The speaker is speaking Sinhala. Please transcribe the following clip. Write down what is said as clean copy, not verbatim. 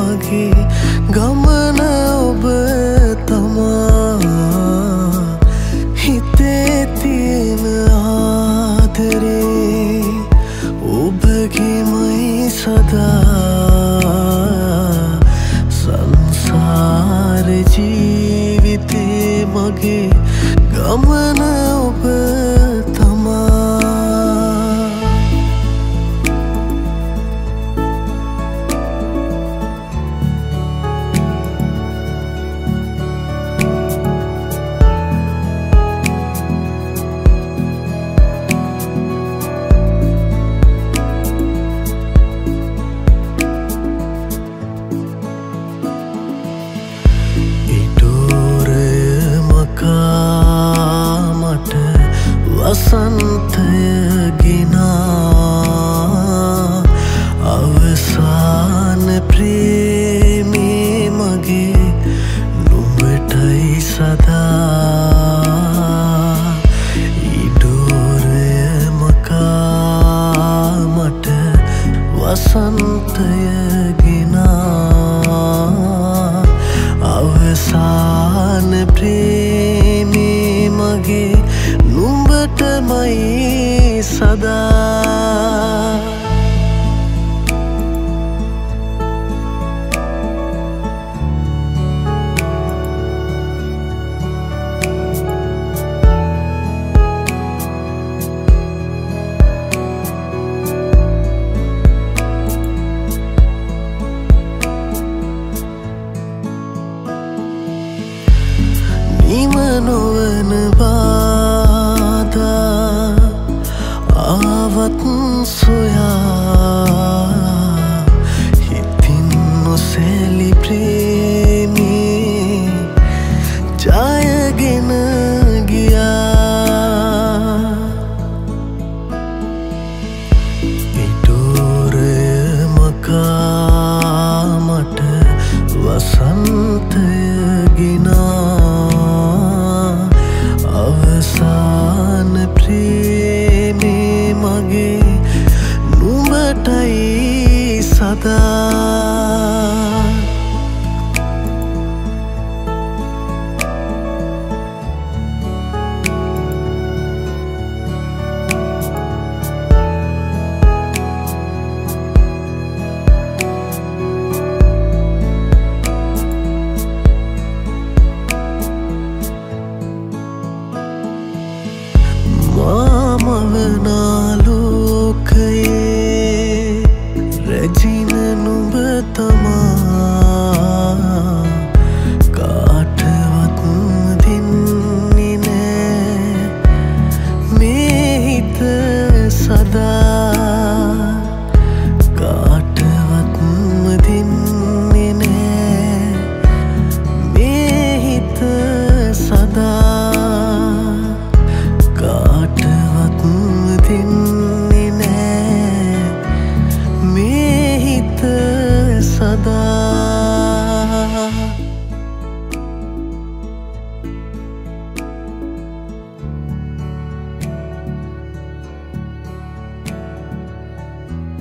මගේ ගමන ඔබ තමා හිතේ තියෙන ආදරේ ඔබගේමයි සදා සංසාර ජීවිතේ මගේ ගමන ඔබ වසන්තය ගෙනා අවසාන ප්‍රේමේ මගේ නුඹටයි සදා ඉඩෝරය මකා මට වසන්තය ගෙනා අවසාන ප්‍රේමේ මගේ නුඹටමයි සදා නිම නොවන ආවත් සොයා හිතින් නොසැලි ප්‍රේමී ජයගෙන ගියා ඉඩෝරය මකා මට වසන්තය ගෙනා අවසාන ප්‍රේමේ මගේ නුඹටයි සදා මාමවනාලෝකයේ රැජින නුඹ තමා කාටවත් දෙන්නේ නෑ මේ හිත සදා කාටවත් දෙන්නේ නෑ මේ හිත සදා කාටවත් දෙන්නේ නෑ මේ හිත සදා